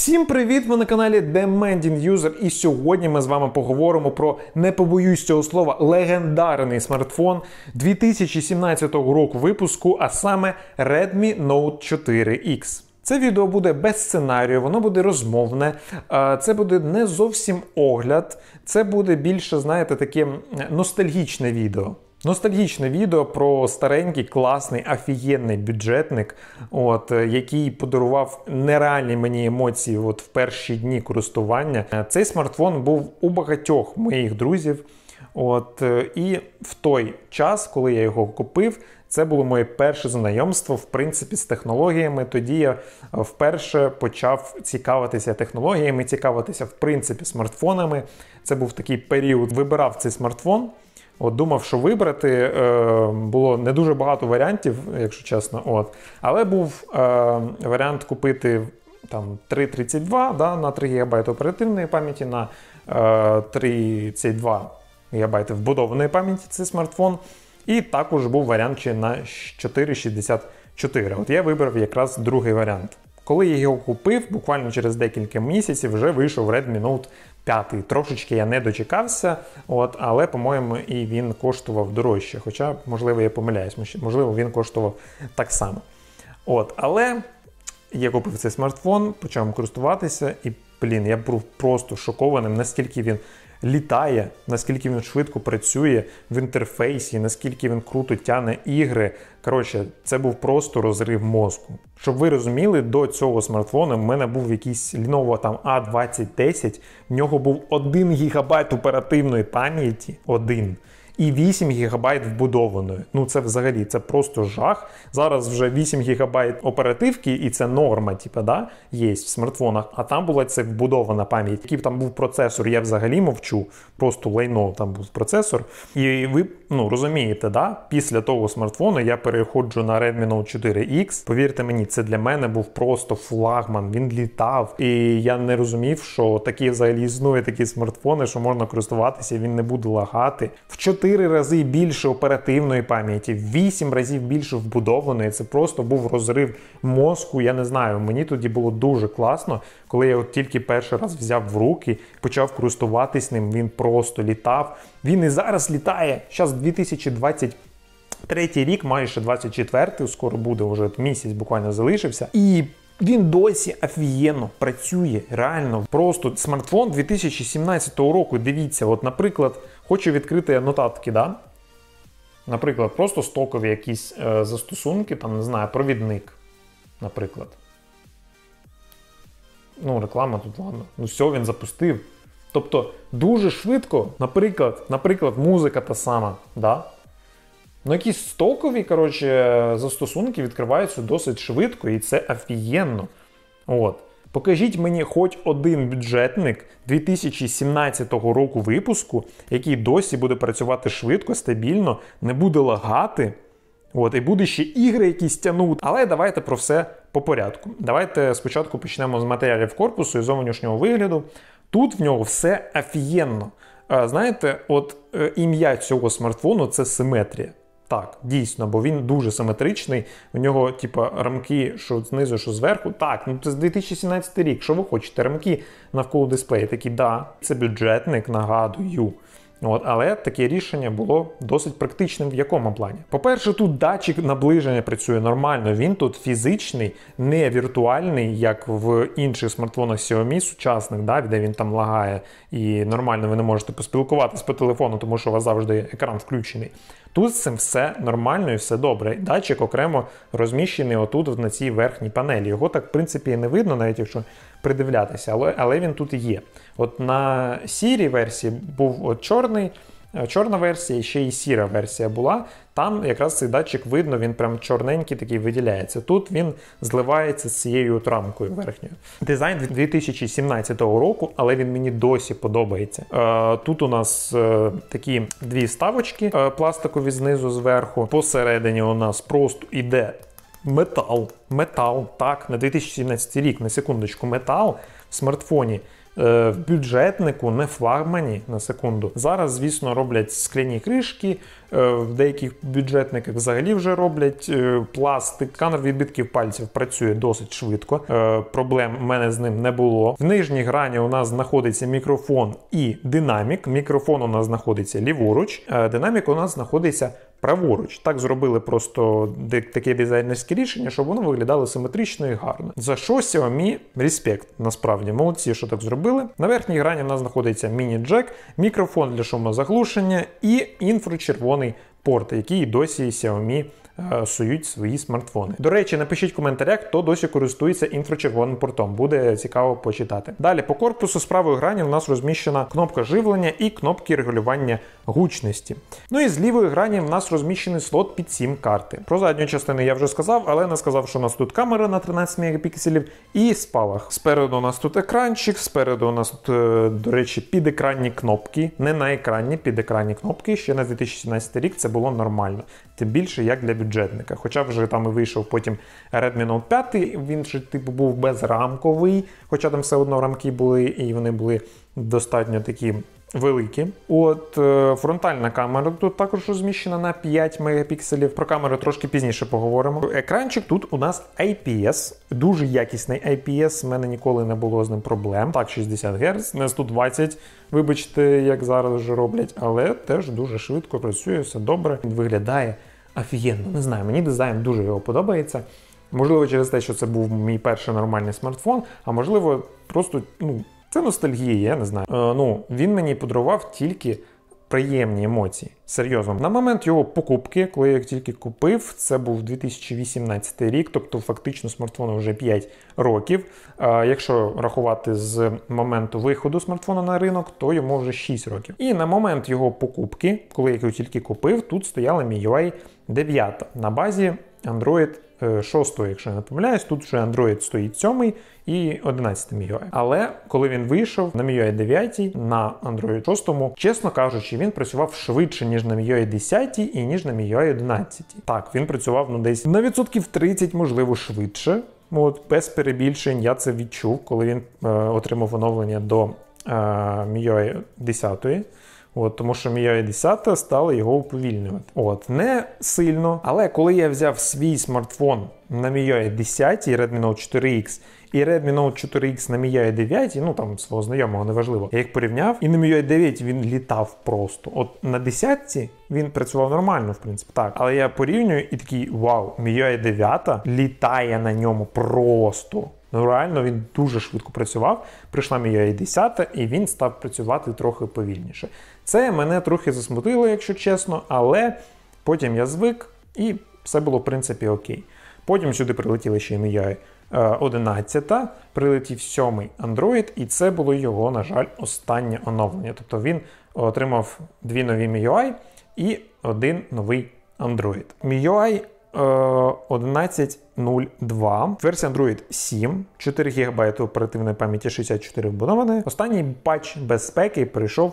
Всім привіт! Ви на каналі Demanding User, і сьогодні ми з вами поговоримо про, не побоюсь цього слова, легендарний смартфон 2017 року випуску, а саме Redmi Note 4X. Це відео буде без сценарію, воно буде розмовне, це буде не зовсім огляд, це буде більше, знаєте, таке ностальгічне відео. Ностальгічне відео про старенький, класний, офігенний бюджетник, який подарував нереальні мені емоції в перші дні користування. Цей смартфон був у багатьох моїх друзів. І в той час, коли я його купив, це було моє перше знайомство, в принципі, з технологіями. Тоді я вперше почав цікавитися технологіями, цікавитися, в принципі, смартфонами. Це був такий період, вибирав цей смартфон. Думав, що вибрати, було не дуже багато варіантів, якщо чесно. Але був варіант купити там 3,32 на 3 ГБ оперативної пам'яті, на 32 ГБ вбудованої пам'яті цей смартфон. І також був варіант ще на 4,64. Я вибрав якраз другий варіант. Коли я його купив, буквально через декілька місяців вже вийшов Redmi Note 5. Трошечки я не дочекався, але, по-моєму, і він коштував дорожче. Хоча, можливо, я помиляюсь, можливо, він коштував так само. Але я купив цей смартфон, почав користуватися, і, я був просто шокованим, наскільки він літає, наскільки він швидко працює в інтерфейсі, наскільки він круто тягне ігри. Коротше, це був просто розрив мозку. Щоб ви розуміли, до цього смартфону в мене був якийсь Lenovo там A2010, в нього був 1 ГБ оперативної пам'яті, і 8 ГБ вбудованої. Це взагалі, це просто жах. Зараз вже 8 ГБ оперативки, і це норма, є в смартфонах. А там була це вбудована пам'ять. Який там був процесор, я взагалі мовчу. Просто лайно там був процесор. І ви, розумієте, після того смартфону я переходжу на Redmi Note 4X. Повірте мені, це для мене був просто флагман. Він літав. І я не розумів, що такі взагалі існує такі смартфони, що можна користуватися, він не буде лагати. В 4 рази більше оперативної пам'яті, в 8 разів більше вбудованої. Це просто був розрив мозку. Я не знаю, мені тоді було дуже класно, коли я його тільки перший раз взяв в руки, почав користуватись ним, він просто літав. Він і зараз літає. Зараз 2023 рік, майже 24-й, скоро буде, вже місяць буквально залишився. І він досі офігенно працює, реально. Просто смартфон 2017 року, дивіться, наприклад, хочу відкрити нотатки, Наприклад, просто стокові якісь застосунки, не знаю, провідник, наприклад. Реклама тут, ладно. Все, він запустив. Тобто, дуже швидко, наприклад, музика та сама, якісь стокові, застосунки відкриваються досить швидко, і це офігенно. Покажіть мені хоч один бюджетник 2017 року випуску, який досі буде працювати швидко, стабільно, не буде лагати, і буде ще ігри якісь тягнути. Але давайте про все по порядку. Давайте спочатку почнемо з матеріалів корпусу і зовнішнього вигляду. Тут в нього все офігенно. Знаєте, ім'я цього смартфону – це симетрія. Так, дійсно, бо він дуже симетричний. У нього, рамки, що знизу, що зверху. Так, це 2017 рік. Що ви хочете? Рамки навколо дисплею. Такі, це бюджетник, нагадую. Але таке рішення було досить практичним в якому плані? По-перше, тут датчик наближення працює нормально. Він тут фізичний, не віртуальний, як в інших смартфонах Xiaomi сучасних, де він там лагає і нормально ви не можете поспілкуватись по телефону, тому що у вас завжди екран включений. Тут з цим все нормально і все добре. Датчик окремо розміщений отут на цій верхній панелі. Його так, в принципі, і не видно, навіть якщо придивлятися, але він тут і є. На сірій версії був чорна версія, і ще й сіра версія була. Там якраз цей датчик видно, він прям чорненький такий виділяється. Тут він зливається з цією рамкою верхньою. Дизайн 2017 року, але він мені досі подобається. Тут у нас такі дві вставочки пластикові знизу, зверху. Посередині у нас просто іде Метал, так, на 2017 рік, на секундочку, метал в смартфоні. В бюджетнику, не флагмані, на секунду. Зараз, звісно, роблять скляні кришки, в деяких бюджетниках взагалі вже роблять пластик. Сканер відбитків пальців працює досить швидко, проблем в мене з ним не було. В нижній грані у нас знаходиться мікрофон і динамік. Мікрофон у нас знаходиться ліворуч, динамік у нас знаходиться праворуч. Так зробили просто таке дизайнерське рішення, щоб воно виглядало симетрично і гарно. За що Xiaomi респект, насправді. Молодці, що так зробили. На верхній грані в нас знаходиться міні-джек, мікрофон для шумозаглушення і інфрачервоний порт, який досі Xiaomi сують свої смартфони. До речі, напишіть в коментарях, хто досі користується інфрачервоним портом. Буде цікаво почитати. Далі по корпусу з правої грані у нас розміщена кнопка живлення і кнопки регулювання гучності. Ну і з лівої грані в нас розміщений слот під сім-карти. Про задню частину я вже сказав, але не сказав, що у нас тут камера на 13 мегапікселів і спалах. Спереду у нас тут екранчик, спереду у нас тут, до речі, підекранні кнопки. Не на екрані, підекранні кнопки. Ще на 2017 рік це було нормально. Тим більше, як для бюджетника. Хоча вже там і вийшов потім Redmi Note 5, він же типу був безрамковий, хоча там все одно рамки були, і вони були достатньо такі великі. От фронтальна камера тут також розміщена на 5 мегапікселів. Про камеру трошки пізніше поговоримо. Екранчик тут у нас IPS, дуже якісний IPS, в мене ніколи не було з ним проблем. Так, 60 Гц, не 120, вибачте, як зараз вже роблять, але теж дуже швидко працює, все добре. Він виглядає офігенно, не знаю, мені дизайн дуже його подобається. Можливо, через те, що це був мій перший нормальний смартфон, а можливо, просто, це ностальгія, я не знаю. Він мені подарував тільки приємні емоції. Серйозно. На момент його покупки, коли я тільки купив, це був 2018 рік, тобто фактично смартфону вже 5 років. Якщо рахувати з моменту виходу смартфона на ринок, то йому вже 6 років. І на момент його покупки, коли я його тільки купив, тут стояла MIUI 9 на базі Android 6, якщо я не помиляюсь, тут вже Android стоїть 7 і 11 MIUI. Але коли він вийшов на MIUI 9, на Android 6, чесно кажучи, він працював швидше, ніж на MIUI 10 і ніж на MIUI 11. Так, він працював десь на відсотків 30, можливо, швидше. Без перебільшень я це відчув, коли він отримав оновлення до MIUI 10. Тому що MIUI 10 стала його уповільнювати. Не сильно, але коли я взяв свій смартфон на MIUI 10, Redmi Note 4X, і Redmi Note 4X на MIUI 9, там свого знайомого, неважливо, я їх порівняв, і на MIUI 9 він літав просто. На 10 він працював нормально, в принципі, так. Але я порівнюю і такий, вау, MIUI 9 літає на ньому просто. Реально, він дуже швидко працював, прийшла MIUI 10 і він став працювати трохи повільніше. Це мене трохи засмутило, якщо чесно, але потім я звик і все було, в принципі, окей. Потім сюди прилетіли ще MIUI 11, прилетів 7 Android, і це було його, на жаль, останнє оновлення. Тобто він отримав 2 нові MIUI і 1 новий Android. MIUI 11.02, версія Android 7, 4 ГБ оперативної пам'яті, 64 вбудованої. Останній патч безпеки прийшов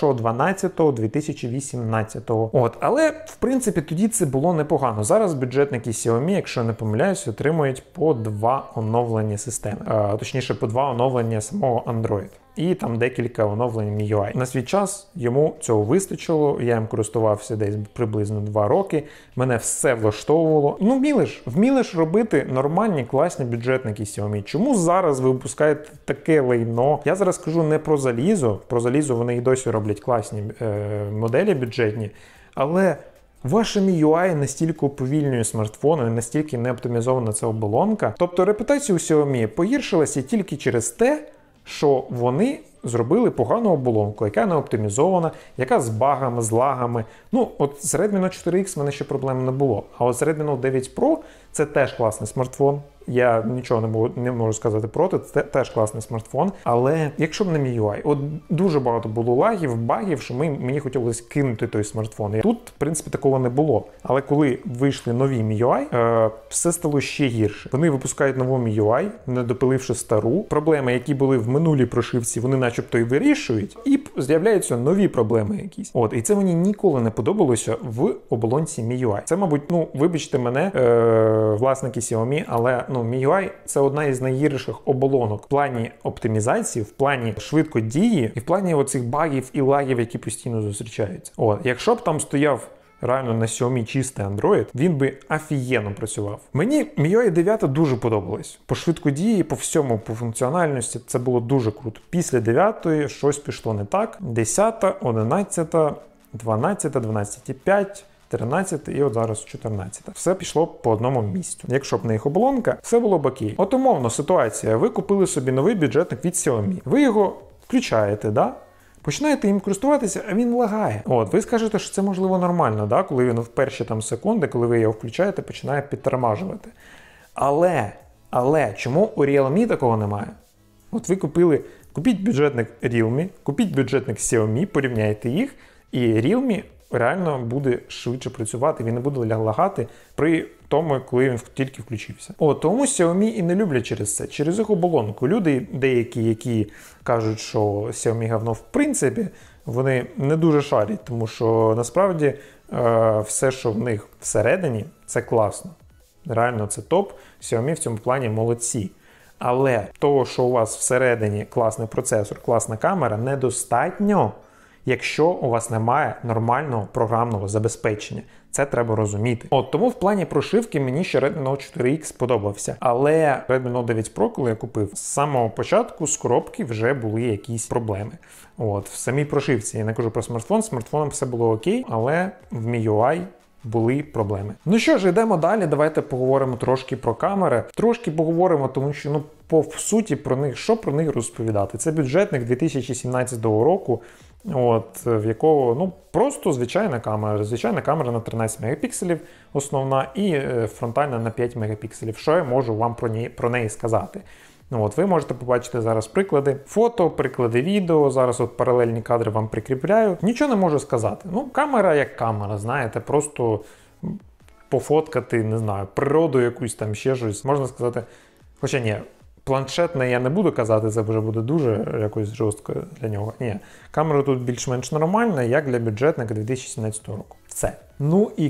1.12.2018. Але, в принципі, тоді це було непогано. Зараз бюджетники Xiaomi, якщо не помиляюсь, отримують по 2 оновлення системи. Точніше, по 2 оновлення самого Android. І там декілька оновлень MIUI. На свій час йому цього вистачило, я їм користувався десь приблизно 2 роки, мене все влаштовувало. Вміли ж робити нормальні, класні бюджетники Xiaomi. Чому зараз ви випускаєте таке лайно? Я зараз кажу не про залізо вони і досі роблять класні моделі бюджетні, але ваше MIUI настільки уповільнює смартфони, настільки не оптимізована ця оболонка. Тобто репутація у Xiaomi погіршилася тільки через те, що вони зробили погану оболонку, яка не оптимізована, яка з багами, з лагами. З Redmi Note 4X в мене ще проблем не було. А от з Redmi Note 9 Pro це теж класний смартфон. Я нічого не можу сказати проти, це теж класний смартфон. Але якщо б не MIUI, дуже багато було лагів, багів, що мені хотілося кинути той смартфон. Тут, в принципі, такого не було. Але коли вийшли нові MIUI, все стало ще гірше. Вони випускають нову MIUI, не допиливши стару. Проблеми, які були в минулій прошивці, вони начебто і вирішують, і з'являються нові проблеми якісь. І це мені ніколи не подобалося в оболонці MIUI. Це, мабуть, вибачте мене, власники Xiaomi, але MIUI – це одна із найгірших оболонок в плані оптимізації, в плані швидкодії і в плані оцих багів і лагів, які постійно зустрічаються. Якщо б там стояв реально на Xiaomi чистий Android, він би офігенно працював. Мені MIUI 9 дуже подобалось. По швидкодії, по всьому, по функціональності це було дуже круто. Після 9 щось пішло не так. 10, 11, 12, 12,5, 13 і от зараз 14. Все пішло по одному місцю. Якщо б не їх оболонка, все було б окей. От умовно ситуація. Ви купили собі новий бюджетник від Xiaomi. Ви його включаєте, да? Починаєте їм користуватися, а він лагає. Ви скажете, що це можливо нормально, да? Коли він в перші секунди, коли ви його включаєте, починає підтормажувати. Але чому у Realme такого немає? Ви купіть бюджетник Realme, купіть бюджетник Xiaomi, порівняйте їх, і Realme реально буде швидше працювати, він не буде лагати при тому, коли він тільки включився. Тому Xiaomi і не люблять через це, через їх оболонку. Люди деякі, які кажуть, що Xiaomi говно в принципі, вони не дуже шарять, тому що насправді все, що в них всередині, це класно. Реально це топ, Xiaomi в цьому плані молодці. Але того, що у вас всередині класний процесор, класна камера, недостатньо, якщо у вас немає нормального програмного забезпечення. Це треба розуміти. Тому в плані прошивки мені ще Redmi Note 4X сподобався. Але Redmi Note 9 Pro, коли я купив, з самого початку з коробки вже були якісь проблеми. В самій прошивці. Я не кажу про смартфон. З смартфоном все було окей, але в MIUI були проблеми. Ну що ж, йдемо далі. Давайте поговоримо трошки про камери. Трошки поговоримо, тому що, по суті, що про них розповідати. Це бюджетник 2017 року, в якого, просто звичайна камера на 13 мегапікселів основна і фронтальна на 5 мегапікселів. Що я можу вам про неї сказати? Ви можете побачити зараз приклади фото, приклади відео, зараз паралельні кадри вам прикріпляю. Нічого не можу сказати. Камера як камера, знаєте, просто пофоткати, не знаю, природу якусь там, ще щось. Можна сказати, хоча ні, планшетне я не буду казати, це вже буде дуже якось жорстко для нього. Ні, камера тут більш-менш нормальна, як для бюджетника 2017 року. Все. І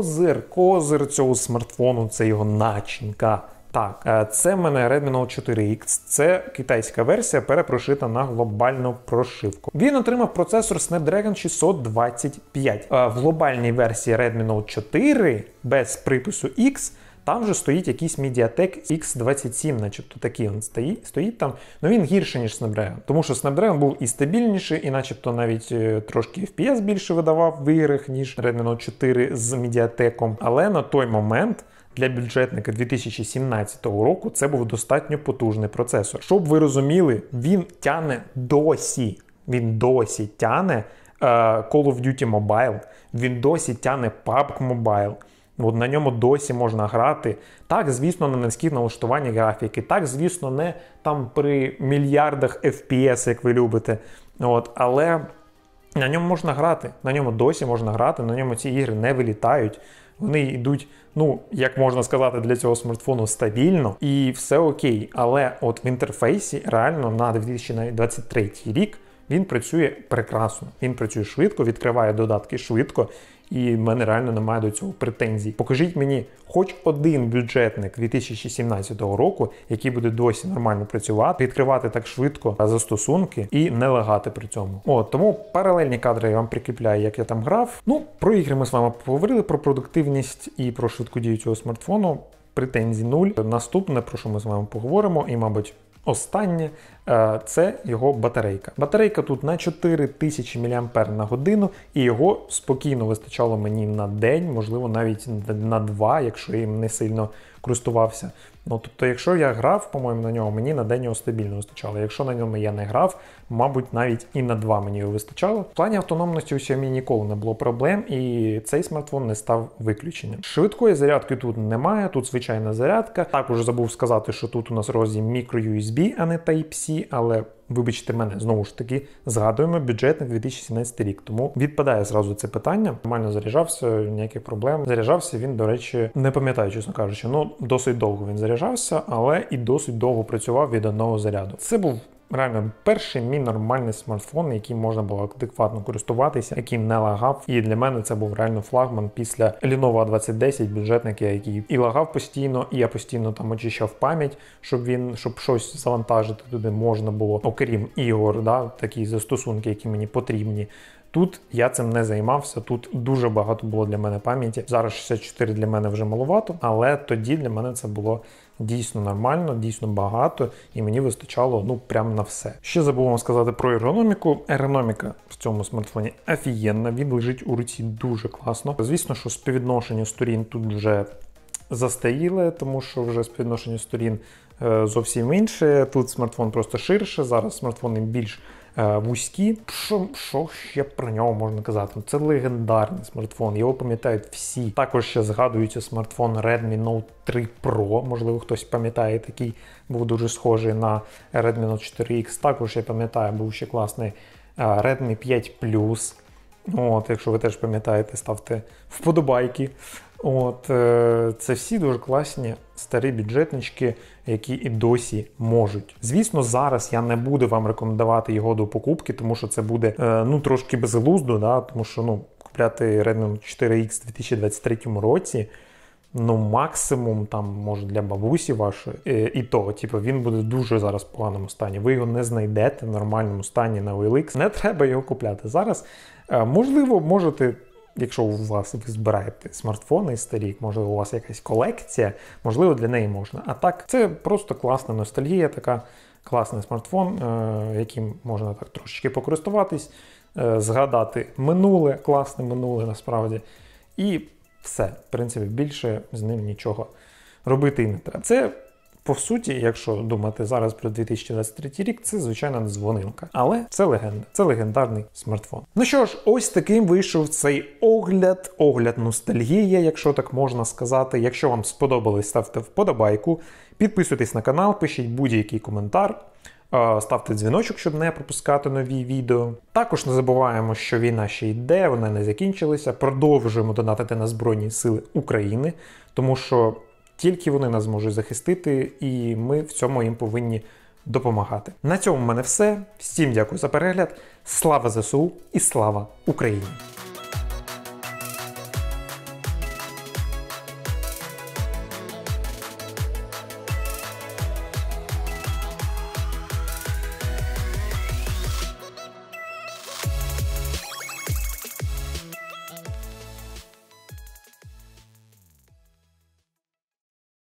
козир цього смартфону, це його начинка. Так, це в мене Redmi Note 4X, це китайська версія, перепрошита на глобальну прошивку. Він отримав процесор Snapdragon 625. В глобальній версії Redmi Note 4 без припису X там вже стоїть якийсь MediaTek X27, начебто такий він стоїть там. Він гірший, ніж Snapdragon. Тому що Snapdragon був і стабільніший, і начебто навіть трошки FPS більше видавав в іграх, ніж Redmi Note 4 з MediaTek. Але на той момент для бюджетника 2017 року це був достатньо потужний процесор. Щоб ви розуміли, він досі тяне Call of Duty Mobile, він досі тяне PUBG Mobile. На ньому досі можна грати. Так, звісно, на низьких налаштуваннях графіки. Так, звісно, не там при мільярдах FPS, як ви любите. Але на ньому можна грати. На ньому досі можна грати. На ньому ці ігри не вилітають. Вони йдуть, як можна сказати, для цього смартфону стабільно. І все окей. Але в інтерфейсі реально на 2023 рік він працює прекрасно. Він працює швидко, відкриває додатки швидко. І в мене реально немає до цього претензій. Покажіть мені хоч один бюджетник 2017 року, який буде досі нормально працювати, відкривати так швидко застосунки і не лагати при цьому. Тому паралельні кадри я вам прикріпляю, як я там грав. Про ігри ми з вами поговорили, про продуктивність і про швидкодію цього смартфону. Претензій нуль. Наступне, про що ми з вами поговоримо, і, мабуть, останнє, це його батарейка. Батарейка тут на 4000 мАч, і його спокійно вистачало мені на день, можливо навіть на 2, якщо я їм не сильно користувався. Тобто, якщо я грав, по-моєму, на нього, мені на день його стабільно вистачало. Якщо на ньому я не грав, мабуть, навіть і на 2 мені його вистачало. В плані автономності у Xiaomi ніколи не було проблем, і цей смартфон не став виключенням. Швидкої зарядки тут немає, тут звичайна зарядка. Також забув сказати, що тут у нас роз'єм microUSB, а не Type-C, але вибачте мене, знову ж таки, згадуємо бюджетник 2017 рік, тому відпадає зразу це питання. Нормально заряджався, ніяких проблем. Заряджався він, до речі, не пам'ятаю, чесно кажучи, досить довго він заряджався, але і досить довго працював від одного заряду. Це був реально перший мій нормальний смартфон, яким можна було адекватно користуватися, яким не лагав. І для мене це був реально флагман після Lenovo A2010, бюджетника, який і лагав постійно, і я постійно там очищав пам'ять, щоб щось завантажити туди можна було, окрім ігор, да, такі застосунки, які мені потрібні. Тут я цим не займався, тут дуже багато було для мене пам'яті. Зараз 64 для мене вже маловато, але тоді для мене це було дійсно нормально, дійсно багато, і мені вистачало, ну, прям на все. Ще забув вам сказати про ергономіку. Ергономіка в цьому смартфоні офігенна, він лежить у руці дуже класно. Звісно, що співвідношення сторін тут вже застаріле, тому що вже співвідношення сторін зовсім інше. Тут смартфон просто ширше, зараз смартфони більш вузькі. Що ще про нього можна казати? Це легендарний смартфон, його пам'ятають всі. Також ще згадується смартфон Redmi Note 3 Pro, можливо хтось пам'ятає, такий був дуже схожий на Redmi Note 4X. Також я пам'ятаю, був ще класний Redmi 5 Plus. От, якщо ви теж пам'ятаєте, ставте вподобайки. От, це всі дуже класні старі бюджетнички, які і досі можуть. Звісно, зараз я не буду вам рекомендувати його до покупки, тому що це буде, ну, трошки безглуздо, да? Тому що, ну, купляти Redmi 4X у 2023 році, ну, максимум, там, може, для бабусі вашої, і то, типу, він буде дуже зараз в поганому стані. Ви його не знайдете в нормальному стані на OLX. Не треба його купляти зараз. Можливо, можете, якщо у вас ви збираєте смартфони старі, можливо, у вас якась колекція, можливо, для неї можна. А так, це просто класна ностальгія, така класний смартфон, яким можна так трошечки покористуватись, згадати минуле, класне минуле насправді. І все, в принципі, більше з ним нічого робити і не треба. Це, по суті, якщо думати зараз про 2023 рік, це звичайна дзвонилка. Але це легенда, це легендарний смартфон. Ну що ж, ось таким вийшов цей огляд ностальгія, якщо так можна сказати. Якщо вам сподобалось, ставте вподобайку, підписуйтесь на канал, пишіть будь-який коментар. Ставте дзвіночок, щоб не пропускати нові відео. Також не забуваємо, що війна ще йде, вона не закінчилася. Продовжуємо донатити на Збройні Сили України, тому що тільки вони нас зможуть захистити, і ми в цьому їм повинні допомагати. На цьому в мене все. Всім дякую за перегляд. Слава ЗСУ і слава Україні!